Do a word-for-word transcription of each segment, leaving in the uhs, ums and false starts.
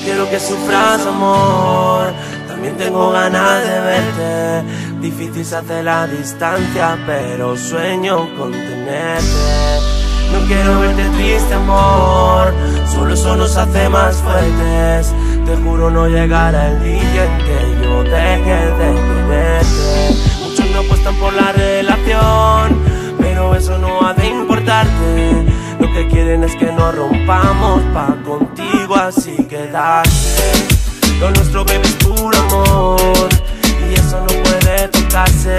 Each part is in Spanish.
quiero que sufras, amor. También tengo ganas de verte. Difícil se hace la distancia, pero sueño con tenerte. No quiero verte triste, amor. Solo eso nos hace más fuertes. Te juro no llegará el día en que yo deje de quererte. Muchos me apuestan por la relación, pero eso no ha de importarte. Lo que quieren es que nos rompamos pa' contigo así quedarte. Lo nuestro, baby, es puro amor y eso no puede tocarse.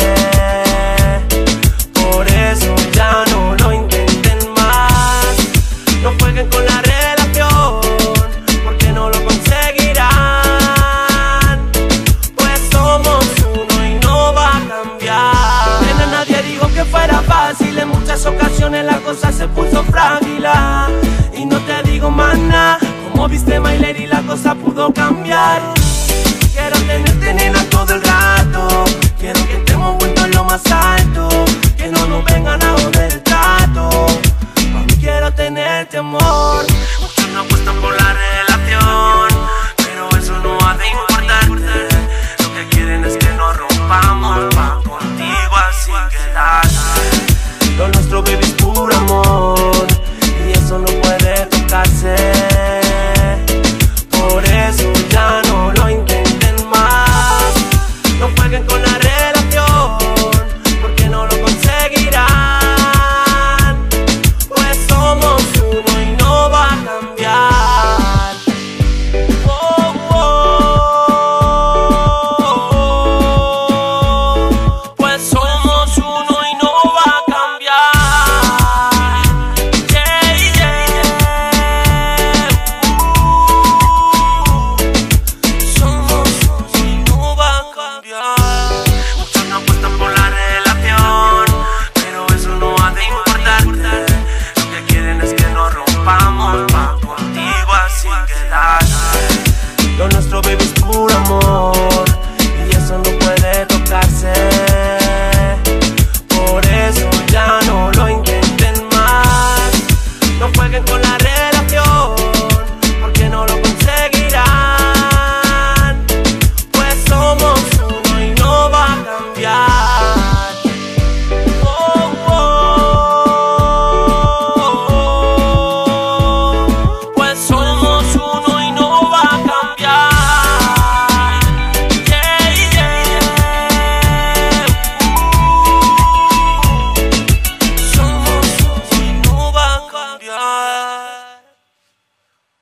Por eso ya no lo intenten más. No jueguen con la relación, porque no lo conseguirán. Pues somos uno y no va a cambiar. Nena, nadie dijo que fuera fácil. En muchas ocasiones la cosa se puso frágil. Y no te digo más nada. Como viste Myler y la cosa pudo cambiar.